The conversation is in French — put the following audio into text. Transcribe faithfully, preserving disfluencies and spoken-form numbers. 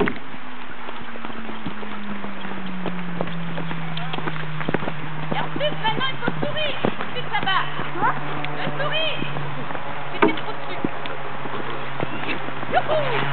Et ensuite, maintenant, il faut sourire. Ensuite, ça bat. Le sourire. C'est trop dessus. Youhou!